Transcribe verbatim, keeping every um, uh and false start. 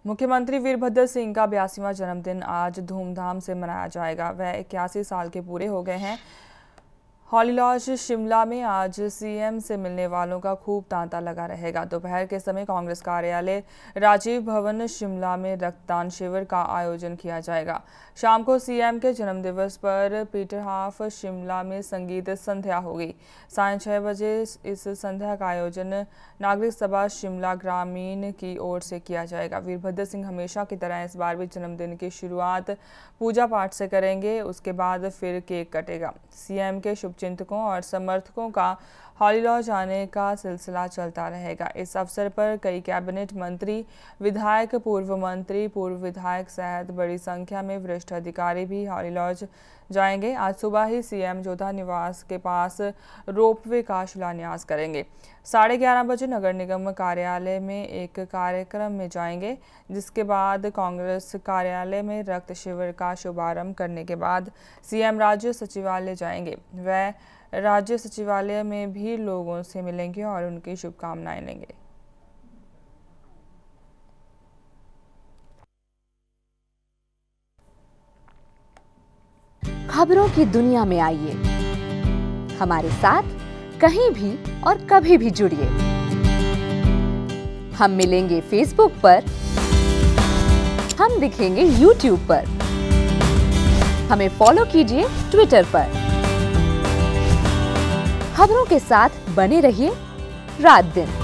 मुख्यमंत्री वीरभद्र सिंह का बयासीवां जन्मदिन आज धूमधाम से मनाया जाएगा। वह इक्यासी साल के पूरे हो गए हैं। हॉली लॉज शिमला में आज सीएम से मिलने वालों का खूब तांता लगा रहेगा। दोपहर के समय कांग्रेस कार्यालय राजीव भवन शिमला में रक्तदान शिविर का आयोजन किया जाएगा। शाम को सीएम के जन्मदिवस पर पीटर हाफ शिमला में संगीत संध्या होगी। साढ़े छह बजे इस संध्या का आयोजन नागरिक सभा शिमला ग्रामीण की ओर से किया जाएगा। वीरभद्र सिंह हमेशा की तरह इस बार भी जन्मदिन की शुरुआत पूजा पाठ से करेंगे। उसके बाद फिर केक कटेगा। सीएम के शुभचिंतकों और समर्थकों का हॉली लॉज आने का सिलसिला चलता रहेगा। इस अवसर पर कई कैबिनेट मंत्री, विधायक, पूर्व मंत्री, पूर्व विधायक सहित बड़ी संख्या में वरिष्ठ अधिकारी भी हॉली लॉज जाएंगे। आज सुबह ही सीएम जोधा निवास के पास रोपवे का शिलान्यास करेंगे। साढ़े ग्यारह बजे नगर निगम कार्यालय में एक कार्यक्रम में जाएंगे, जिसके बाद कांग्रेस कार्यालय में रक्त शिविर का शुभारंभ करने के बाद सीएम राज्य सचिवालय जाएंगे। वह राज्य सचिवालय में भी लोगों से मिलेंगे और उनकी शुभकामनाएं लेंगे। खबरों की दुनिया में आइए, हमारे साथ कहीं भी और कभी भी जुड़िए। हम मिलेंगे फेसबुक पर, हम दिखेंगे यूट्यूब पर, हमें फॉलो कीजिए ट्विटर पर। खबरों के साथ बने रहिए रात दिन।